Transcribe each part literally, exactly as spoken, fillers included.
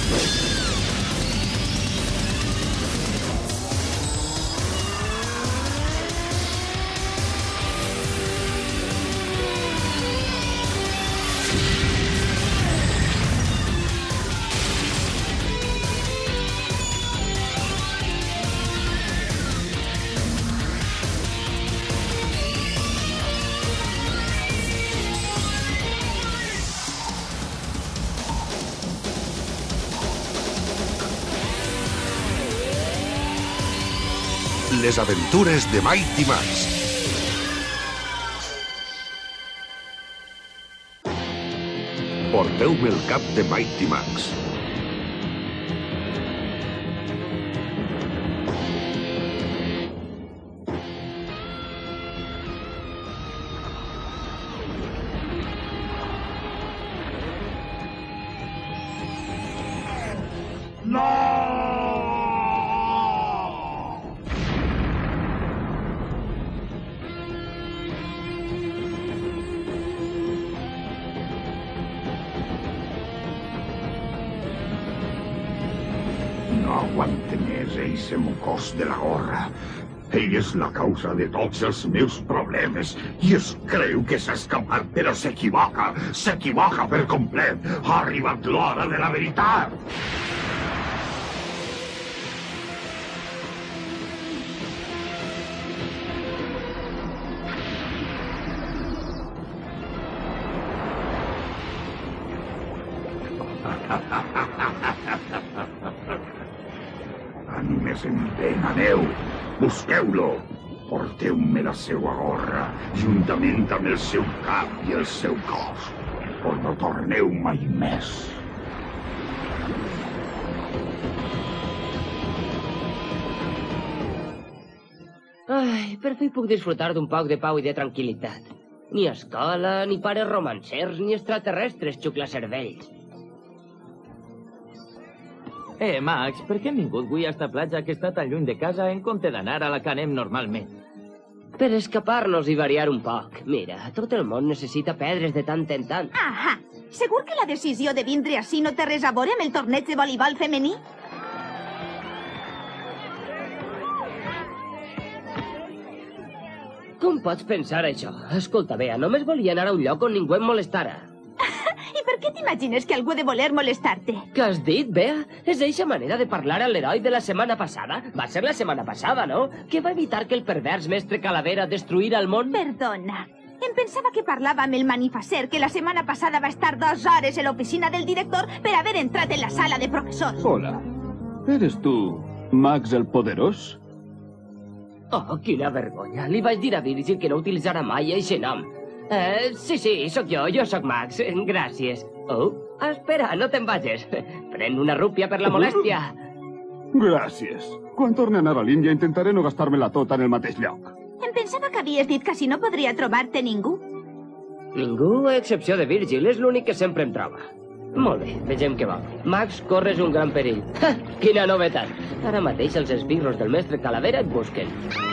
Les aventures de Mighty Max. Porteu-me el cap de Mighty Max. No aguante més eixe mocós de la gorra. Ell és la causa de tots els meus problemes i es creu que s'ha escapat, però s'equivoca, s'equivoca per complet. Ha arribat l'hora de la veritat. Animes en ven, aneu! Busqueu-lo! Porteu-me la seua gorra, juntament amb el seu cap i el seu cos. O no torneu mai més. Ai, per fi puc disfrutar d'un poc de pau i de tranquil·litat. Ni escola, ni pares romancers, ni extraterrestres xuclacervells. Eh, Max, per què hem vingut avui a esta platja que està tan lluny de casa en compte d'anar a la que anem normalment? Per escapar-nos i variar un poc. Mira, tot el món necessita pedres de tant en tant. Ahà! Segur que la decisió de vindre ací no té res a veure amb el torneig de voleibol femení? Com pots pensar això? Escolta, Bea, només volia anar a un lloc on ningú em molestara. I per què t'imagines que algú ha de voler molestar-te? Què has dit, Bea? És eixa manera de parlar a l'heroi de la setmana passada? Va ser la setmana passada, no? Que va evitar que el pervers mestre Calavera destruïra el món? Perdona. Em pensava que parlava amb el manifasser que la setmana passada va estar dues hores a l'oficina del director per haver entrat en la sala de professors. Hola. ¿Eres tú Max el Poderós? Oh, quina vergonya. Li vaig dir a Virgil que no utilitzarà mai eixe nom. Eh, sí, sí, sóc jo, jo sóc Max. Gràcies. Oh, espera, no te'n vagis. Pren una rúpia per la molèstia. Gràcies. Quan torni a anar a l'Índia intentaré no gastar-me-la tota en el mateix lloc. Em pensava que havies dit que si no podria trobar-te ningú. Ningú, a excepció de Virgil, és l'únic que sempre em troba. Molt bé, vegem què vol. Max, corres un gran perill. Ha, quina novetat. Ara mateix els esbirros del mestre Calavera et busquen.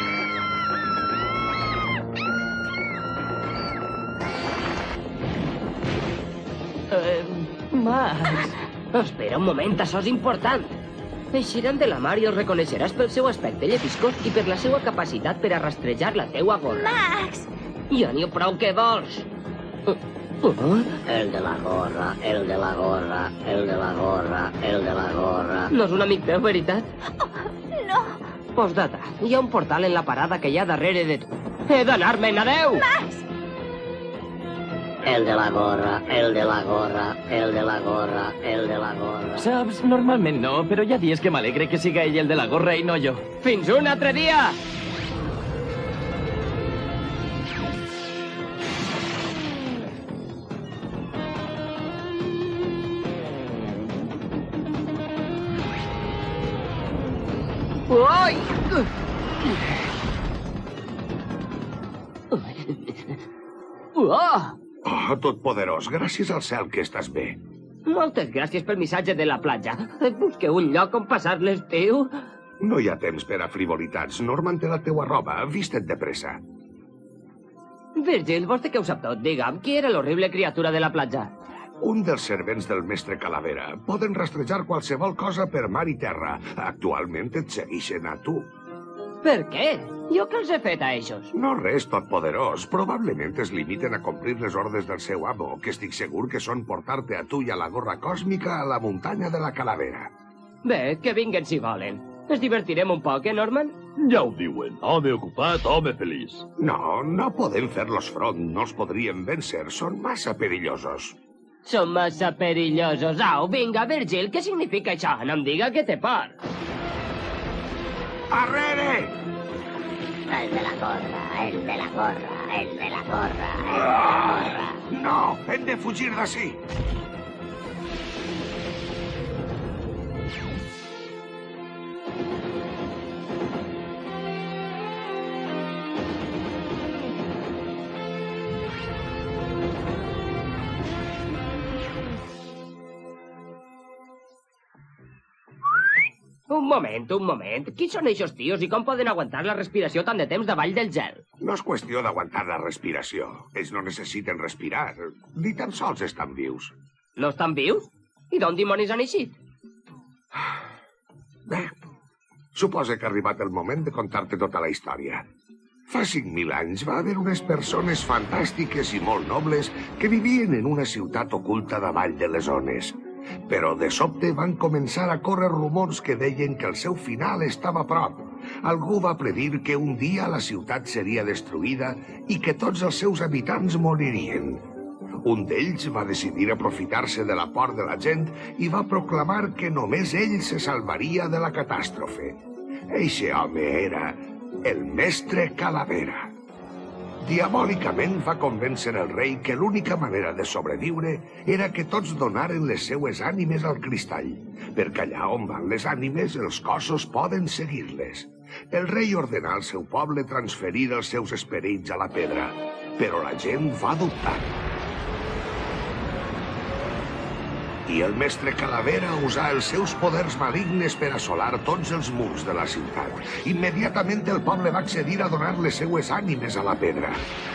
Eh, Max... Espera un moment, això és important. Eixiran de la mar i els reconeixeràs pel seu aspecte llepiscós i per la seva capacitat per a rastrejar la teua gorra. Max! Ja n'hi ha prou que vols. El de la gorra, el de la gorra, el de la gorra, el de la gorra... No és un amic teu, veritat? Oh, no! Postdata, hi ha un portal en la parada que hi ha darrere de tu. He d'anar-me'n, adeu! Max! El de la gorra, el de la gorra, el de la gorra, el de la gorra... Saps, normalment no, però hi ha dies que m'alegre que siga ell el de la gorra i no jo. Fins un altre dia! Ui! Oh! Oh, totpoderós, gràcies al cel que estàs bé. Moltes gràcies pel missatge de la platja. Busqueu un lloc on passar l'estiu. No hi ha temps per a frivolitats. Norman té la teua roba. Vist-te't de pressa. Virgil, vostè que ho sap tot, digue'm, qui era l'horrible criatura de la platja? Un dels servents del mestre Calavera. Poden rastrejar qualsevol cosa per mar i terra. Actualment et segueixen a tu. Per què? Jo què els he fet a ells? No res, totpoderós. Probablement es limiten a complir les ordres del seu amo, que estic segur que són portar-te a tu i a la gorra còsmica a la muntanya de la Calavera. Bé, que vinguen si volen. Ens divertirem un poc, eh, Norman? Ja ho diuen. Home ocupat, home feliç. No, no podem fer-los front. No els podríem vèncer. Són massa perillosos. Són massa perillosos. Au, vinga, Virgil, què significa això? No em diga que té por. Arrere! El de la gorra, el de la gorra, el de la gorra, el de la gorra. No, hem de fugir d'ací. Un moment, un moment. Qui són eixos tios i com poden aguantar la respiració tant de temps davall del gel? No és qüestió d'aguantar la respiració. Ells no necessiten respirar. Ni tan sols estan vius. No estan vius? I d'on dimonis han eixit? Bé, suposa que ha arribat el moment de contar-te tota la història. Fa cinc mil anys va haver unes persones fantàstiques i molt nobles que vivien en una ciutat oculta davall de les ones. Però de sobte van començar a córrer rumors que deien que el seu final estava a prop. Algú va predir que un dia la ciutat seria destruïda i que tots els seus habitants moririen. Un d'ells va decidir aprofitar-se de la por de la gent i va proclamar que només ell se salvaria de la catàstrofe. Eixe home era el mestre Calavera. Diabòlicament va convèncer el rei que l'única manera de sobreviure era que tots donaren les seues ànimes al cristall, perquè allà on van les ànimes els cossos poden seguir-les. El rei ordenà al seu poble transferir els seus esperits a la pedra, però la gent va dubtar. I el mestre Calavera usà els seus poders malignes per assolar tots els murs de la ciutat. Immediatament el poble va accedir a donar les seues ànimes a la pedra.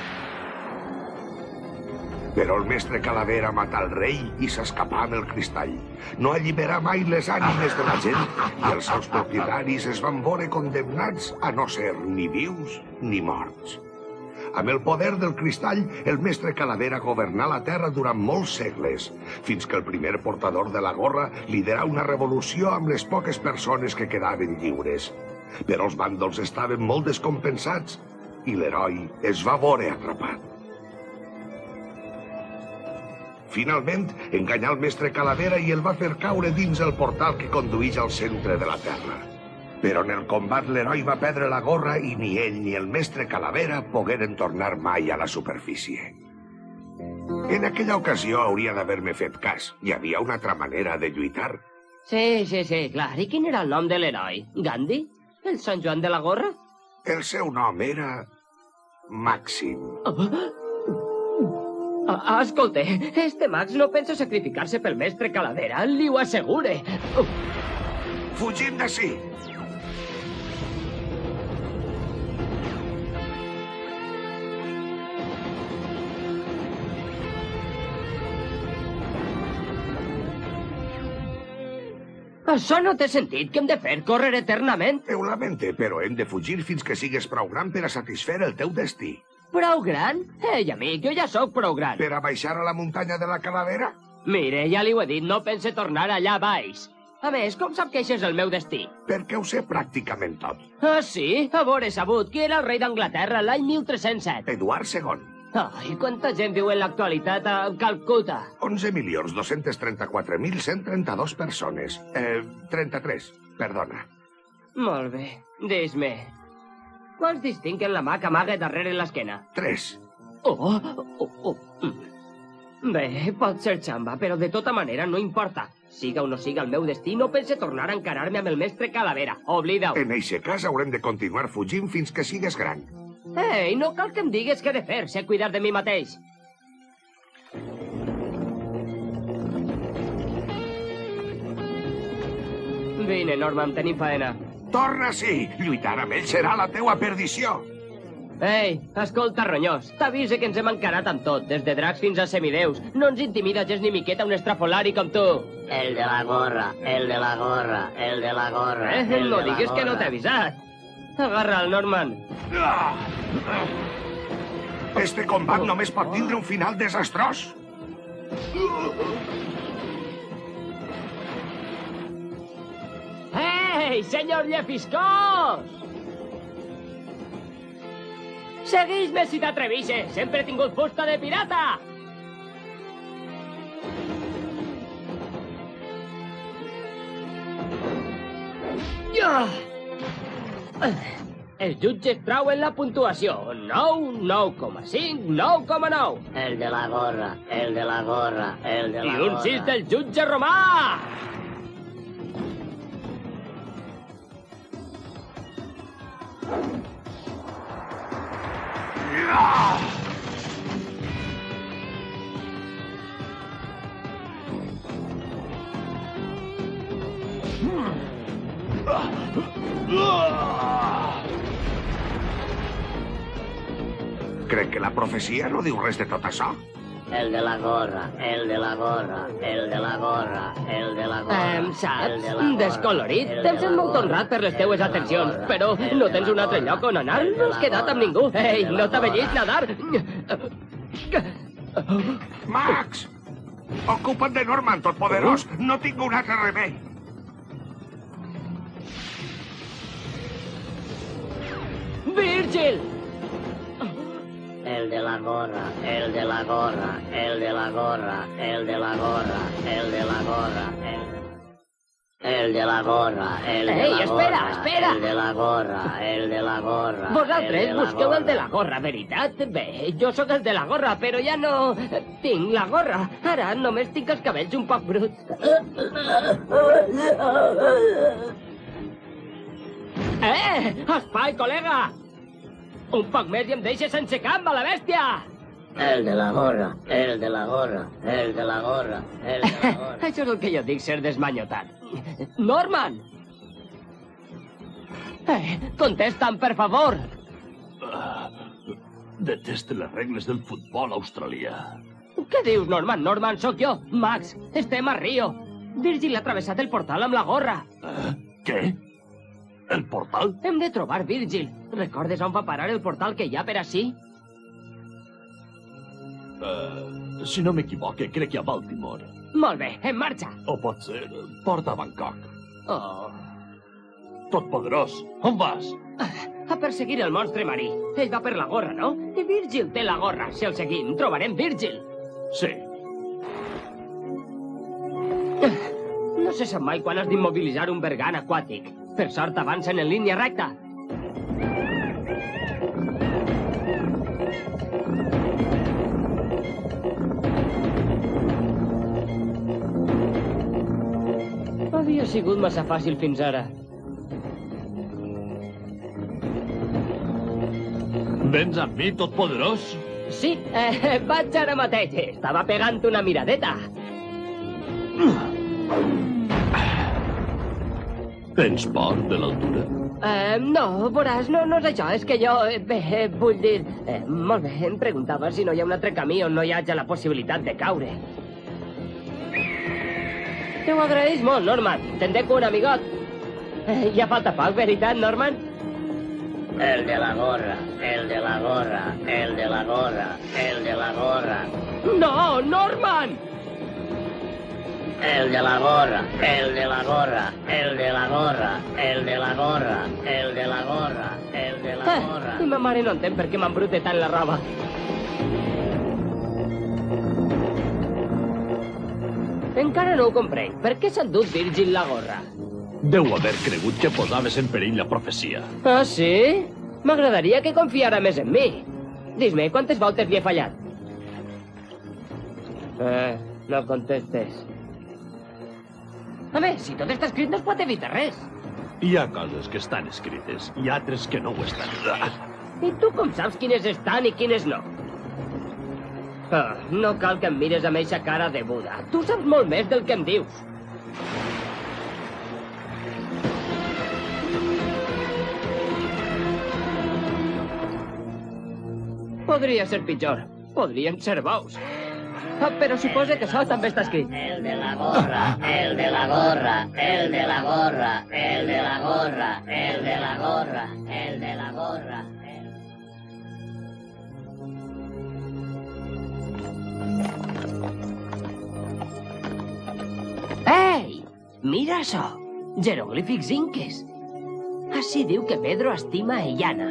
Però el mestre Calavera matà el rei i s'escapà amb el cristall. No alliberà mai les ànimes de la gent i els seus propietaris es van veure condemnats a no ser ni vius ni morts. Amb el poder del cristall, el mestre Calavera governà la Terra durant molts segles, fins que el primer portador de la gorra liderà una revolució amb les poques persones que quedaven lliures. Però els bàndols estaven molt descompensats i l'heroi es va veure atrapat. Finalment, enganyà el mestre Calavera i el va fer caure dins el portal que conduïx al centre de la Terra. Però en el combat l'heroi va perdre la gorra i ni ell ni el mestre Calavera pogueren tornar mai a la superfície. En aquella ocasió hauria d'haver-me fet cas. Hi havia una altra manera de lluitar. Sí, sí, sí, clar. I quin era el nom de l'heroi? Gandhi? El Sant Joan de la Gorra? El seu nom era... Màxim. Ah, escolta, este Max no pensa sacrificar-se pel mestre Calavera, li ho assegure. Fugim d'ací! Això no té sentit. Què hem de fer? Córrer eternament? Ho lamente, però hem de fugir fins que sigues prou gran per a satisfer el teu destí. Prou gran? Ei, amic, jo ja sóc prou gran. Per a baixar a la muntanya de la Calavera? Mire, ja li ho he dit, no pense tornar allà baix. A més, com sap que això és el meu destí? Perquè ho sé pràcticament tot. Ah, sí? A veure, sabut, qui era el rei d'Anglaterra l'any mil tres-cents set? Eduard segon. Ai, quanta gent viu en l'actualitat a Calcuta? onze milions dos-cents trenta-quatre mil cent trenta-dos persones. Eh, trenta-tres, perdona. Molt bé, dis-me. Quants distinguen la mà que amaga darrere l'esquena? Tres. Oh, oh, oh. Bé, pot ser xamba, però de tota manera no importa. Siga o no siga el meu destí, no pense tornar a encarar-me amb el mestre Calavera. Oblida-ho. En eixe cas haurem de continuar fugint fins que sigues gran. Ei, no cal que em digues què he de fer, sé cuidar de mi mateix. Vine, Norman, tenim faena. Torna-s'hi! Lluitar amb ell serà la teua perdició! Ei, escolta, ronyós, t'avise que ens hem encarat amb tot, des de dracs fins a semideus. No ens intimida gens ni miqueta un estrafolari com tu. El de la gorra, el de la gorra, el de la gorra. Eh, no diguis que no t'he avisat. Agarra el Norman. Este combat només pot tindre un final desastrós. Ei, senyor Llefiscós! Segueix-me si t'atrevises! Sempre he tingut fusta de pirata! Els jutges trauen la puntuació. nou, nou coma cinc, nou coma nou. El de la gorra, el de la gorra, el de la I gorra. un sis del jutge romà! Crec que la profecia no diu res de tot això. El de la gorra, el de la gorra, el de la gorra, el de la gorra. Em el saps? de la gorra, Descolorit. el de Te'm sent la molt gorra, honrat per les el teues de la atencions, gorra, però el no de tens la un altre gorra, lloc on anar? el de No la has quedat gorra, amb ningú. el Ei, de la no t'avellis gorra. nadar. Max! Ocupa't de Norman, totpoderós. No tinc un altre remei. Virgil! El de la gorra, el de la gorra, el de la gorra, el de la gorra, el de la gorra, el... El de la gorra, el de Ei, la espera, gorra, espera. el de la gorra, el de la gorra. Vosaltres el de la busqueu el de la gorra. gorra, veritat? Bé, jo sóc el de la gorra, però ja no tinc la gorra. Ara només tinc els cabells un poc bruts. Eh! Espai, col·lega! Un poc més i em deixes sense camp, a la bèstia! El de la gorra, el de la gorra, el de la gorra, el de la gorra. Això és el que jo dic ser desmanyotat. Norman! Eh, contesta'm, per favor! Deteste les regles del futbol australià. Què dius, Norman? Norman, sóc jo, Max. Estem a Rio. Virgil ha travessat el portal amb la gorra. Eh? Què? El portal? Hem de trobar Virgil. Recordes on va parar el portal que hi ha per ací? Uh, si no m'equivoque, crec que a Baltimore. Molt bé, en marxa. O pot ser, porta a Bangkok. Oh, Totpoderós, on vas? a perseguir el monstre marí. Ell va per la gorra, no? I Virgil té la gorra. Si el seguim, trobarem Virgil. Sí. No se sap mai quan has d'immobilitzar un bergan aquàtic. Per sort avancen en línia recta. Havia sigut massa fàcil fins ara. Vens amb mi, totpoderós? Sí, eh, vaig ara mateix. Estava pegant una miradeta. Tens por de l'altura? Eh, no, veuràs, no, no és això. És que jo, eh, bé, eh, vull dir... Eh, molt bé, em preguntava si no hi ha un altre camí on no hi hagi la possibilitat de caure. Te ho agraeix molt, Norman. Te'n deco un amigot. Eh, ja falta poc, veritat, Norman? El de la gorra, el de la gorra, el de la gorra, el de la gorra. No, Norman! El de la gorra, el de la gorra, el de la gorra, el de la gorra, el de la gorra, el de la gorra. Eh, I ma mare no entén per què m'embrute tant la roba. Encara no ho comprenc. Per què s'ha endut Virgil la gorra? Deu haver cregut que posaves en perill la profecia. Ah, sí? M'agradaria que confiara més en mi. Dis-me, quantes voltes li he fallat? Eh, no contestes. A més, si tot està escrit no es pot evitar res. Hi ha coses que estan escrites i altres que no ho estan. I tu com saps quines estan i quines no? Ah, no cal que em mires amb eixa cara de Buda. Tu saps molt més del que em dius. Podria ser pitjor. Podrien ser bous. Ah, però suposa que això també està escrit. El de la gorra, el de la gorra, el de la gorra, el de la gorra, el de la gorra, el de la gorra. Ei! Mira això! Jeroglífics inques. Així diu que Pedro estima a Illana.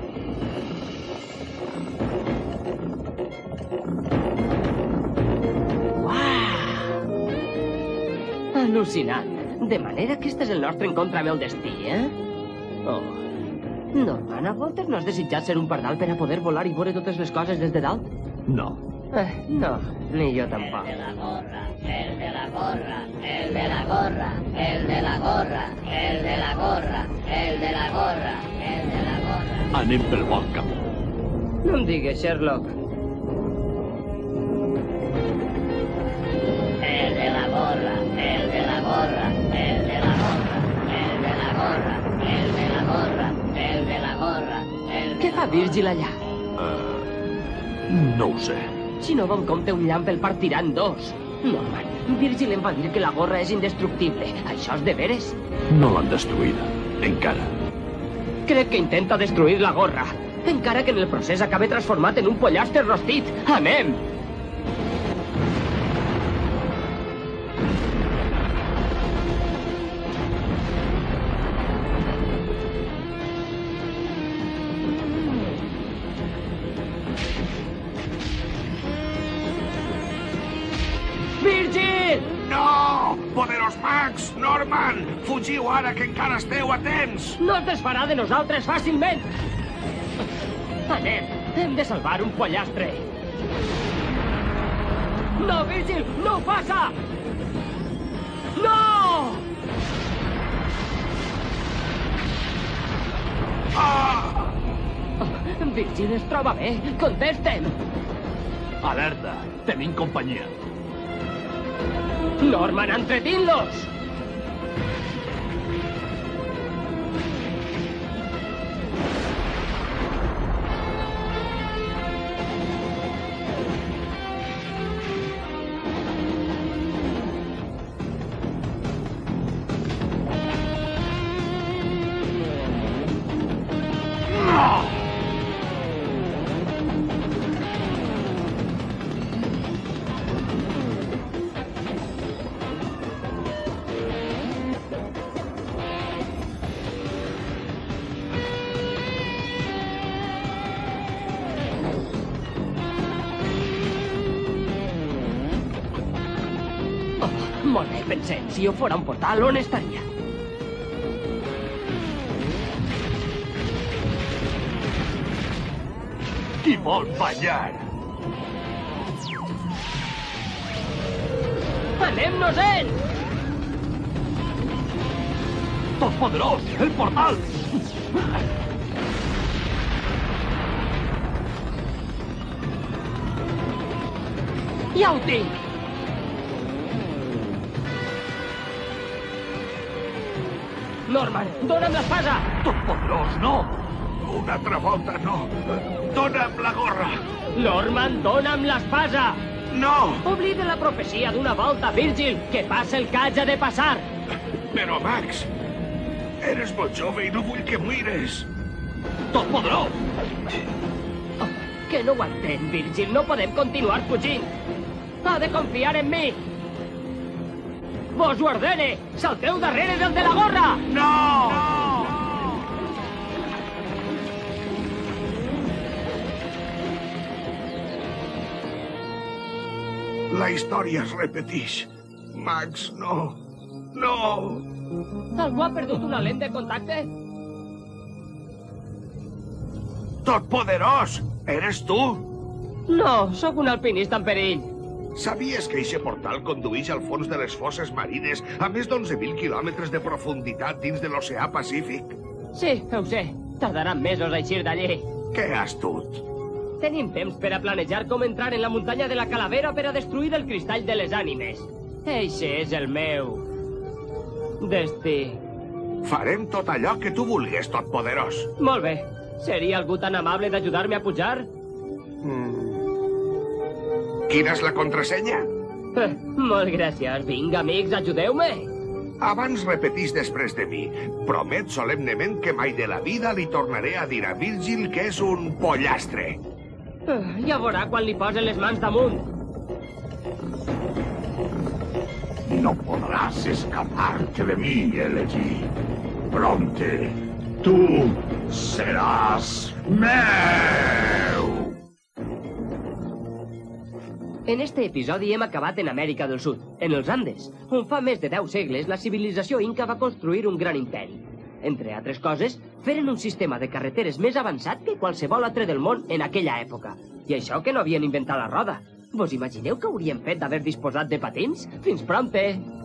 Al·lucinant. De manera que este és el nostre encontre amb el destí, eh? Oh. Norman, a voltes no has desitjat ser un pardal per a poder volar i veure totes les coses des de dalt? No. Eh, no, ni jo tampoc. El de la gorra, el de la gorra, el de la gorra, el de la gorra, el de la gorra, el de la gorra, el de la gorra. Anem pel bon camí. No em digues, Sherlock. El de la gorra, el de la gorra, el de la gorra, el de la gorra, el de la gorra, el de la gorra, el de Què fa Virgil allà? Uh, no ho sé. Si no va en compte un llamp el partirà en dos. Norman, Virgil em va dir que la gorra és indestructible. Això és de veres? No l'han destruïda. Encara. Crec que intenta destruir la gorra. Encara que en el procés acabe transformat en un pollastre rostit. Anem! Virgil! No! Poderós Max! Norman! Fugiu ara, que encara esteu a temps! No es desfarà de nosaltres fàcilment! Anem! Hem de salvar un pollastre! No, Virgil! No ho faça! No! Ah! Virgil es troba bé. Contesta'm! Alerta! Tenim companyia. Norman, entretín-los! Molt bé, pensem, si jo fora un portal, on estaria? Qui vol ballar? Anem-nos-en! Totpoderós, el portal! Ja ho tinc! Norman, dona'm l'espasa! Totpoderós, no! Una altra volta, no! Dóna'm la gorra! Norman, dona'm l'espasa! No! Oblida la profecia d'una volta, Virgil, que passa el que haja de passar! Però, Max, eres molt jove i no vull que muires. Totpoderós! Oh, que no ho entén, Virgil, no podem continuar fugint! Ha de confiar en mi! Vos ho ordene! Salteu darrere del de la gorra! No! La història es repeteix. Max, no. No! Algú ha perdut una lent de contacte? Totpoderós! Eres tu? No, sóc un alpinista en perill. Sabies que eixe portal condueix al fons de les fosses marines a més d'onze mil quilòmetres de profunditat dins de l'oceà Pacífic? Sí, ho sé. Tardaran mesos a eixir d'allí. Que astut! Tenim temps per a planejar com entrar en la muntanya de la Calavera per a destruir el cristall de les ànimes. Eixe és el meu destí. Farem tot allò que tu vulguis, Totpoderós. Molt bé. Seria algú tan amable d'ajudar-me a pujar? Mm. Quina és la contrasenya? Eh, molt gràcies. Vinga, amics, ajudeu-me. Abans repetís després de mi. Promet solemnement que mai de la vida li tornaré a dir a Virgil que és un pollastre. Eh, ja veurà quan li posen les mans damunt. No podrás escaparte de mí, Elegy. Bronte, tú seràs meu! En este episodi hem acabat en Amèrica del Sud, en els Andes, on fa més de deu segles la civilització inca va construir un gran imperi. Entre altres coses, feren un sistema de carreteres més avançat que qualsevol altre del món en aquella època. I això que no havien inventat la roda. Vos imagineu que haurien fet d'haver disposat de patins? Fins prompte!